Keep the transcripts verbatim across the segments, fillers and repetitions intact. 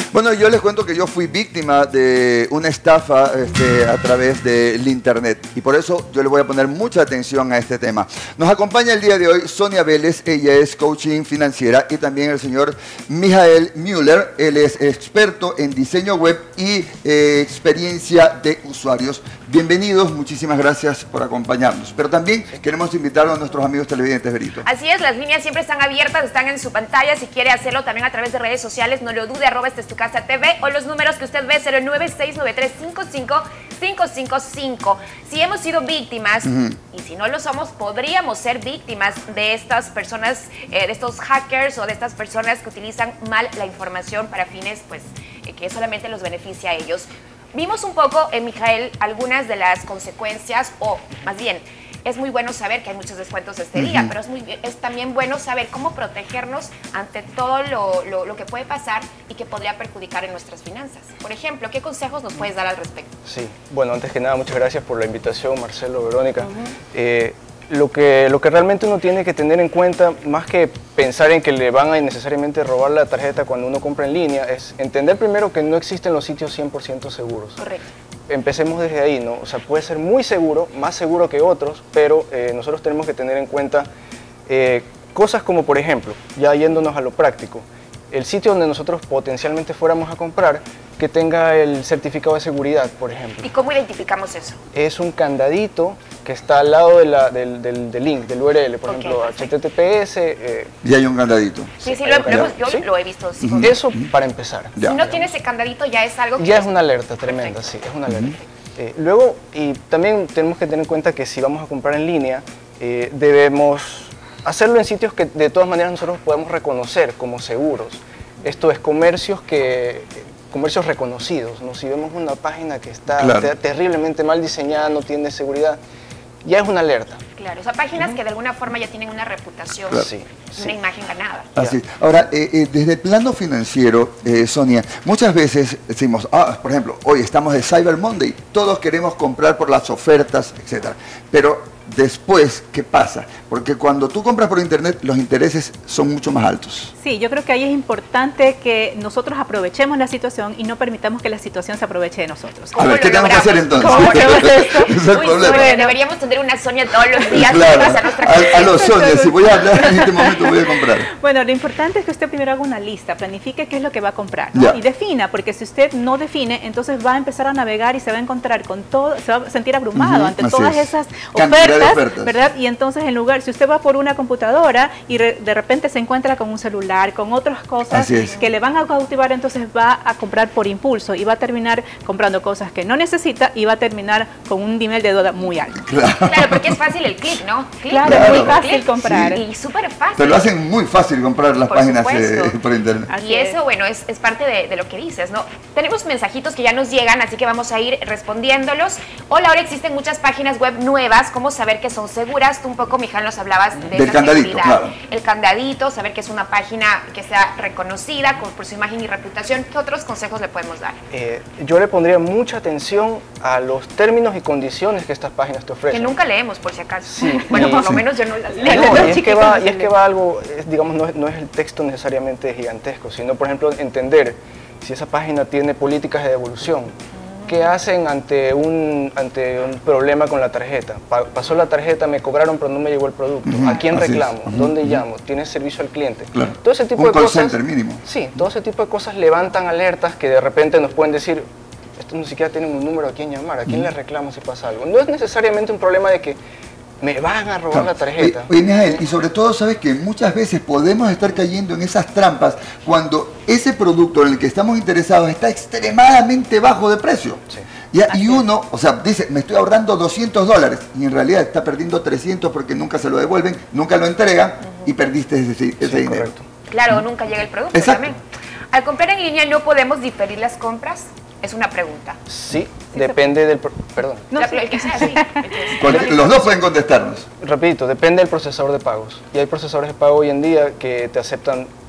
Bueno, yo les cuento que yo fui víctima de una estafa este, a través del internet y por eso yo le voy a poner mucha atención a este tema. Nos acompaña el día de hoy Sonia Vélez, ella es coaching financiera, y también el señor Mijael Müller, él es experto en diseño web y eh, experiencia de usuarios. Bienvenidos, muchísimas gracias por acompañarnos. Pero también queremos invitar a nuestros amigos televidentes, Berito. Así es, las líneas siempre están abiertas, están en su pantalla. Si quiere hacerlo también a través de redes sociales, no lo dude, arroba esta es tu casa T V, o los números que usted ve, cero nueve seis nueve tres cinco cinco cinco cinco cinco. Si hemos sido víctimas, uh-huh. y si no lo somos, podríamos ser víctimas de estas personas, eh, de estos hackers o de estas personas que utilizan mal la información para fines pues eh, que solamente los beneficia a ellos. Vimos un poco, en Mijael, algunas de las consecuencias, o más bien, es muy bueno saber que hay muchos descuentos este uh-huh. día, pero es, muy, es también bueno saber cómo protegernos ante todo lo, lo, lo que puede pasar y que podría perjudicar en nuestras finanzas. Por ejemplo, ¿qué consejos nos puedes dar al respecto? Sí, bueno, antes que nada, muchas gracias por la invitación, Marcelo, Verónica. Uh-huh. eh, Lo que, lo que realmente uno tiene que tener en cuenta, más que pensar en que le van a necesariamente robar la tarjeta cuando uno compra en línea, es entender primero que no existen los sitios cien por ciento seguros. Correcto. Empecemos desde ahí, ¿no? O sea, puede ser muy seguro, más seguro que otros, pero eh, nosotros tenemos que tener en cuenta eh, cosas como, por ejemplo, ya yéndonos a lo práctico, el sitio donde nosotros potencialmente fuéramos a comprar, que tenga el certificado de seguridad, por ejemplo. ¿Y cómo identificamos eso? Es un candadito que está al lado de la, del, del, del link, del U R L, por okay, ejemplo, sí. H T T P S. Eh, y hay un candadito. Sí, sí, lo, lo hemos, yo ¿sí? lo he visto. Sí. Uh-huh. Eso para empezar. Ya. Si no tiene ese candadito, ya es algo que... Ya es una alerta tremenda, perfecto. Sí, es una alerta. Uh-huh. eh, luego, y también tenemos que tener en cuenta que si vamos a comprar en línea, eh, debemos hacerlo en sitios que de todas maneras nosotros podemos reconocer como seguros. Esto es comercios que... comercios reconocidos, ¿no? Si vemos una página que está claro. ter terriblemente mal diseñada, no tiene seguridad, ya es una alerta. Claro, o sea, páginas uh-huh. que de alguna forma ya tienen una reputación, claro. sí, una sí. imagen ganada. Así. Ahora, eh, eh, desde el plano financiero, eh, Sonia, muchas veces decimos, ah, por ejemplo, hoy estamos de Cyber Monday, todos queremos comprar por las ofertas, etcétera. Pero después, ¿qué pasa? Porque cuando tú compras por internet, los intereses son mucho más altos. Sí, yo creo que ahí es importante que nosotros aprovechemos la situación y no permitamos que la situación se aproveche de nosotros. A ver, ¿qué tenemos que hacer entonces? ¿Cómo hacemos esto? Es el Uy, problema. Bueno, deberíamos tener una Sonia todos los días. Claro, a, a los Sonia, si voy a hablar en este momento voy a comprar. Bueno, lo importante es que usted primero haga una lista, planifique qué es lo que va a comprar, ¿no? Y defina, porque si usted no define, entonces va a empezar a navegar y se va a encontrar con todo, se va a sentir abrumado uh-huh, ante todas es. esas ofertas, ofertas, ¿verdad? Y entonces en lugar, si usted va por una computadora y re, de repente se encuentra con un celular, con otras cosas que le van a cautivar, entonces va a comprar por impulso y va a terminar comprando cosas que no necesita y va a terminar con un nivel de deuda muy alto. Claro, claro, porque es fácil el clic, ¿no? Click, claro, claro, es muy fácil click, comprar. Sí. Y súper fácil. Pero lo hacen muy fácil comprar las por páginas eh, por internet. Así y eso, es. bueno, es, es parte de, de lo que dices, ¿no? Tenemos mensajitos que ya nos llegan, así que vamos a ir respondiéndolos. Hola, ahora existen muchas páginas web nuevas, ¿cómo saber que son seguras? Tú un poco, Mijael, nos hablabas de Del esa candadito, seguridad. Claro. El candadito, saber que es una página que sea reconocida por, por su imagen y reputación. ¿Qué otros consejos le podemos dar? Eh, yo le pondría mucha atención a los términos y condiciones que estas páginas te ofrecen. Que nunca leemos, por si acaso. Sí. Bueno, y, por lo sí. menos yo no las leo. No, y, es que va, y es que va algo, es, digamos, no es, no es el texto necesariamente gigantesco, sino, por ejemplo, entender si esa página tiene políticas de devolución. ¿Qué hacen ante un, ante un problema con la tarjeta? Pa pasó la tarjeta, me cobraron, pero no me llegó el producto. Uh-huh. ¿A quién Así reclamo? Uh-huh. ¿Dónde uh-huh. llamo? ¿Tienes servicio al cliente? Claro. Todo ese tipo un de call cosas. Center mínimo. Sí, todo ese tipo de cosas levantan alertas que de repente nos pueden decir, estos ni siquiera tienen un número a quién llamar, a quién uh-huh. le reclamo si pasa algo. No es necesariamente un problema de que me van a robar claro. la tarjeta. Oye, Mijael, y sobre todo, sabes que muchas veces podemos estar cayendo en esas trampas cuando ese producto en el que estamos interesados está extremadamente bajo de precio. Sí. Y, y uno, o sea, dice, me estoy ahorrando doscientos dólares y en realidad está perdiendo trescientos porque nunca se lo devuelven, nunca lo entregan uh-huh. y perdiste ese, ese sí, dinero. Correcto. Claro, uh-huh. nunca llega el producto. Exacto. También. Al comprar en línea, ¿no podemos diferir las compras? Es una pregunta. Sí, sí depende del... Perdón. No, sí. el que sea, sí. Los dos pueden contestarnos. Rapidito, depende del procesador de pagos. Y hay procesadores de pago hoy en día que te aceptan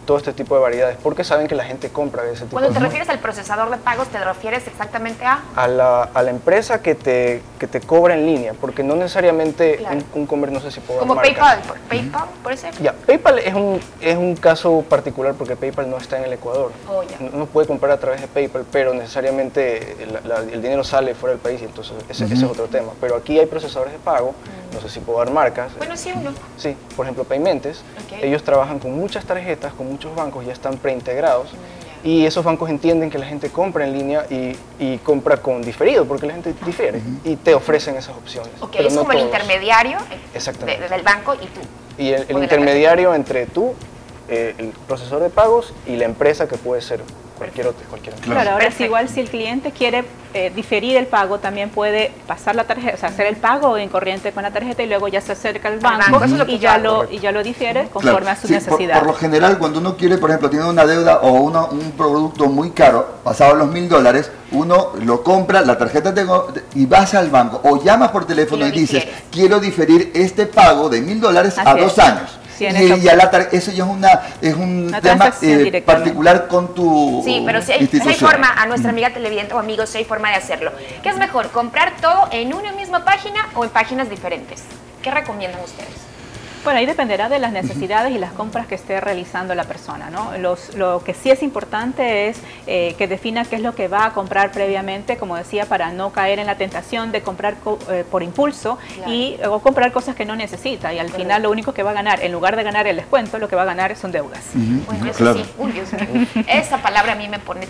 todo este tipo de variedades, porque saben que la gente compra ese tipo Cuando de te refieres al procesador de pagos, ¿te refieres exactamente a? A la, a la empresa que te, que te cobra en línea, porque no necesariamente claro. un, un comercio, no sé si puedo Como dar PayPal, marcas. por, PayPal, por ejemplo. Ya, PayPal es un, es un caso particular porque PayPal no está en el Ecuador. Oh, ya. No, no puede comprar a través de PayPal, pero necesariamente la, la, el dinero sale fuera del país y entonces ese, uh-huh. ese es otro tema. Pero aquí hay procesadores de pago, uh-huh. no sé si puedo dar marcas. Bueno, sí, uno. Sí, por ejemplo, Paymentes. Okay. Ellos trabajan con muchas tarjetas, con muchos bancos, ya están preintegrados. Uh-huh. Y esos bancos entienden que la gente compra en línea y, y compra con diferido, porque la gente difiere uh-huh. y te ofrecen esas opciones. Ok, es no como todos. El intermediario de, del banco y tú. Y el, el intermediario entre tú, eh, el procesador de pagos y la empresa, que puede ser cualquier otra. Cualquier claro, claro, ahora es igual si el cliente quiere eh, diferir el pago, también puede pasar la tarjeta, o sea, hacer el pago en corriente con la tarjeta y luego ya se acerca al banco, banco. Y, ya lo, y ya lo difiere conforme claro. a su sí, necesidad. Por, por lo general, cuando uno quiere, por ejemplo, tiene una deuda o una, un producto muy caro, pasado los mil dólares, uno lo compra, la tarjeta tengo, y vas al banco o llamas por teléfono y, y dices, quiero diferir este pago de mil dólares a dos años. Y, y a la eso ya es, una, es un una tema eh, particular con tu Sí, pero si hay, si hay forma, a nuestra amiga televidente o amigos, si hay forma de hacerlo. ¿Qué es mejor, comprar todo en una misma página o en páginas diferentes? ¿Qué recomiendan ustedes? Bueno, ahí dependerá de las necesidades y las compras que esté realizando la persona, ¿no? Los, lo que sí es importante es eh, que defina qué es lo que va a comprar previamente, como decía, para no caer en la tentación de comprar eh, por impulso claro. y o comprar cosas que no necesita y al Correcto. Final lo único que va a ganar, en lugar de ganar el descuento, lo que va a ganar son deudas. Uh-huh. Bueno, eso claro. sí, uy, Dios mío, esa palabra a mí me pone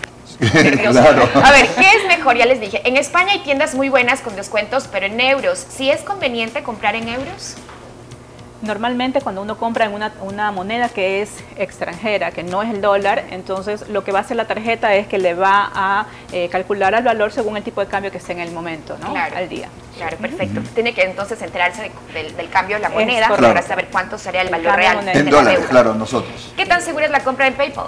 claro. A ver, ¿qué es mejor? Ya les dije, en España hay tiendas muy buenas con descuentos, pero en euros. ¿Sí es conveniente comprar en euros? Normalmente cuando uno compra en una, una moneda que es extranjera, que no es el dólar, entonces lo que va a hacer la tarjeta es que le va a eh, calcular al valor según el tipo de cambio que esté en el momento, ¿no? Claro, al día. Claro, perfecto. Uh-huh. Tiene que entonces enterarse de, del, del cambio de la moneda para claro. saber cuánto sería el valor real. En dólares, claro, nosotros. ¿Qué tan segura es la compra en PayPal?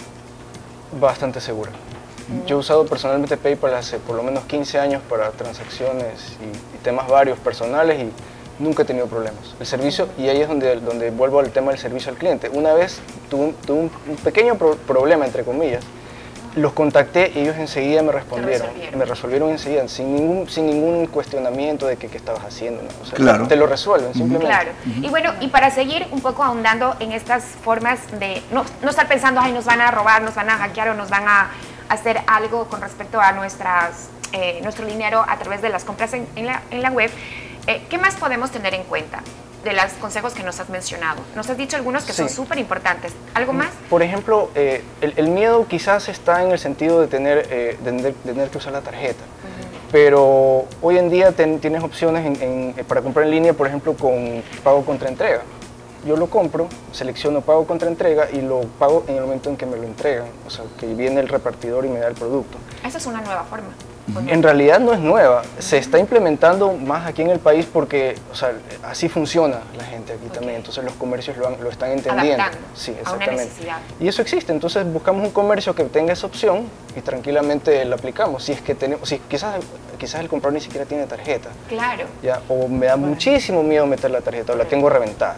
Bastante segura. Uh-huh. Yo he usado personalmente PayPal hace por lo menos quince años para transacciones y, y temas varios personales y nunca he tenido problemas. El servicio, y ahí es donde, donde vuelvo al tema del servicio al cliente. Una vez tuve, tuve un, un pequeño pro problema, entre comillas, los contacté y ellos enseguida me respondieron. Resolvieron. Me resolvieron enseguida, sin ningún, sin ningún cuestionamiento de que, qué estabas haciendo, ¿no? O sea, claro. te lo resuelven, simplemente. Claro. Uh-huh. Y bueno, y para seguir un poco ahondando en estas formas de no, no estar pensando, ay, nos van a robar, nos van a hackear o nos van a hacer algo con respecto a nuestras, eh, nuestro dinero a través de las compras en, en, la, en la web, Eh, ¿qué más podemos tener en cuenta de los consejos que nos has mencionado? Nos has dicho algunos que sí. son súper importantes. ¿Algo más? Por ejemplo, eh, el, el miedo quizás está en el sentido de tener, eh, de, de tener que usar la tarjeta. Uh-huh. Pero hoy en día ten, tienes opciones en, en, para comprar en línea, por ejemplo, con pago contra entrega. Yo lo compro, selecciono pago contra entrega y lo pago en el momento en que me lo entregan. O sea, que viene el repartidor y me da el producto. Esa es una nueva forma. En realidad no es nueva, se está implementando más aquí en el país porque, o sea, así funciona la gente aquí okay. también, entonces los comercios lo, han, lo están entendiendo. Adaptando sí, exactamente. A una necesidad. Y eso existe, entonces buscamos un comercio que tenga esa opción y tranquilamente la aplicamos. Si es que tenemos, si quizás, quizás el comprador ni siquiera tiene tarjeta. Claro. Ya, o me da bueno. muchísimo miedo meter la tarjeta o la tengo reventada.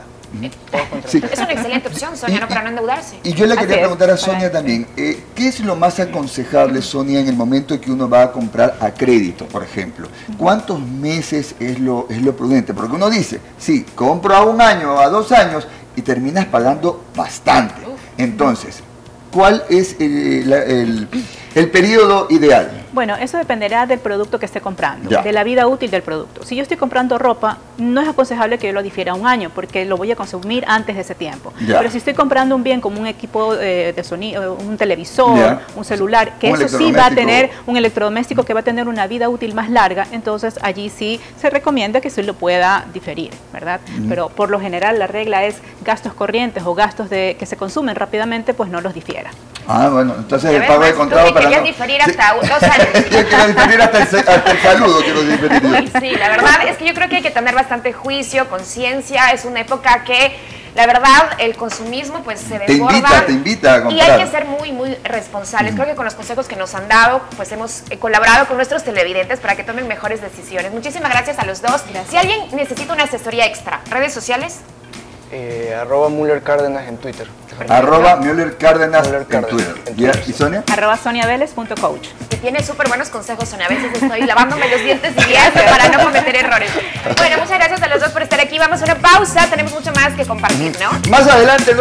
Sí. Es una excelente opción, Sonia, y, ¿no? Para no endeudarse. Y yo le quería preguntar a Sonia también, eh, ¿qué es lo más aconsejable, Sonia, en el momento que uno va a comprar a crédito, por ejemplo? ¿Cuántos meses es lo, es lo prudente? Porque uno dice, sí, compro a un año o a dos años y terminas pagando bastante. Entonces, ¿cuál es el, el, el periodo ideal? Bueno, eso dependerá del producto que esté comprando, ya. de la vida útil del producto. Si yo estoy comprando ropa, no es aconsejable que yo lo difiera un año, porque lo voy a consumir antes de ese tiempo. Ya. Pero si estoy comprando un bien como un equipo eh, de sonido, un televisor, ya. un celular, que un eso sí va a tener, un electrodoméstico que va a tener una vida útil más larga, entonces allí sí se recomienda que se lo pueda diferir, ¿verdad? Mm. Pero por lo general la regla es gastos corrientes o gastos de, que se consumen rápidamente, pues no los difiera. Ah, bueno, entonces el pago de contado para no... diferir hasta sí. dos años. Yo quiero diferir hasta el, hasta el saludo, quiero diferir. Uy, sí, la verdad es que yo creo que hay que tener bastante juicio, conciencia. Es una época que, la verdad, el consumismo pues se desborda. Te invita, te invita a comprar. Y hay que ser muy, muy responsables. Mm. Creo que con los consejos que nos han dado, pues hemos eh, colaborado con nuestros televidentes para que tomen mejores decisiones. Muchísimas gracias a los dos. Gracias. Si alguien necesita una asesoría extra, ¿redes sociales? Eh, arroba Müller Cárdenas en Twitter. Arroba Müller Cárdenas en Cárdenas, Twitter. en Twitter. ¿Y Sonia? Arroba Sonia Vélez punto coach. Y tiene súper buenos consejos, Sonia. A veces estoy lavándome los dientes diariamente para no cometer errores. Bueno, muchas gracias a los dos por estar aquí. Vamos a una pausa. Tenemos mucho más que compartir, ¿no? Más adelante.